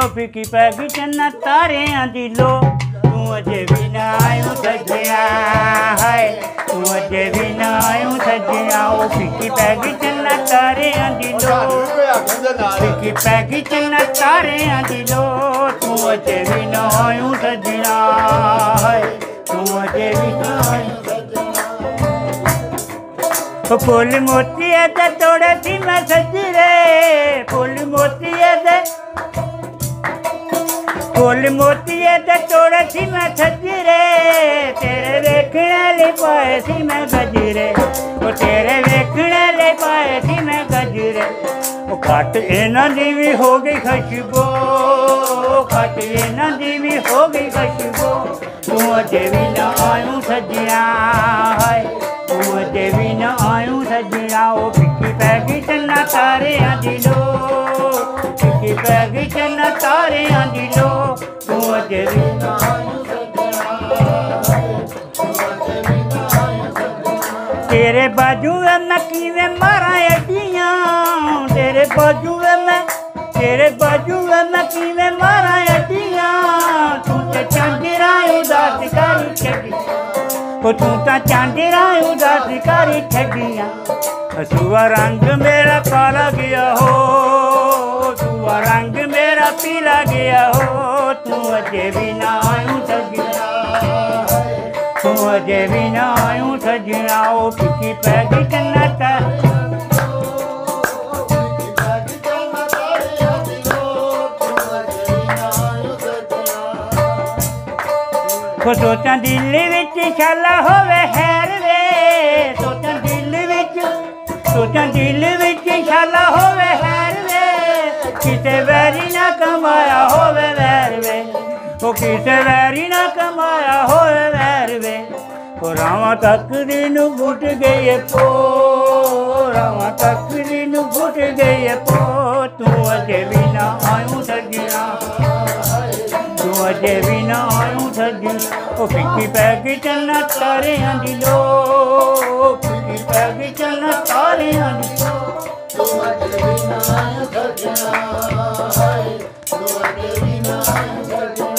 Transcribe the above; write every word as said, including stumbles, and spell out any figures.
फिकी पै गई चन्ना तारियां दी लो तू अजे भी ना आयूं सजना है तू अजे भी ना आयूं सजना ओ फिकी पै गई चन्ना तारियां दी लो फिकी पै गई चन्ना तारियां दी लो तू अजे भी ना आयूं सजना है तू अजे भी ना आयूं फुल मोती दे तोड़े थी मैं सजरे फुल मोती दे फुल मोती दे तोड़े थी मैं सजरे तेरे वेखने ले पाए थी मैं गजरे वो तेरे वेखने ले पाए थी मैं गजरे वो घट इन्हां दी भी हो गई खुशबू घट इन्हां दी भी हो गई खुशबू तू अजे भी ना आयूं सजना है तू अजे भी ना आयूं सजना ओ फिकी पै गई चन्ना तारियां दी लो फिकी पै गई चन्ना तारियां दी लो तू अजे भी ना आयूं सजना तेरे बाजू मैं किवें मारा अड्डियां तेरे बाजू मैं तेरे बाजू मैं किवें मारा अड्डियां तू ते चांदरा उदास करी छड्डी ओ तू ता चांदरा उदास करी छड्डियां सुआ रंग मेरा काला गया हो सुआ रंग मेरा पीला गया हो तू अजे भी ना आयूं सजना तू अजे भी ना आयूं सजना ओ फिकी पै गई चन्ना सोचा दिल विच छाला होवे हैर वे सोचा दिल विच सोचा दिल विच छाला होवे हैर वे किसे वैरी ना कमाया होवे वैर वे ओ किसे वैरी ना कमाया होवे वैर वे ओ रावां तकदी नूं फुट गई पो रावां तकदी नूं फुट गई पो तू अजे भी ना आयूं सजना तू अजे भी ना आयूं सजना ओ फिकी पै गई चन्ना तारियां दी लो फिकी पै गई चन्ना तारियां दी लो तू अजे भी ना आयूं सजना तू अजे भी ना आयूं सजना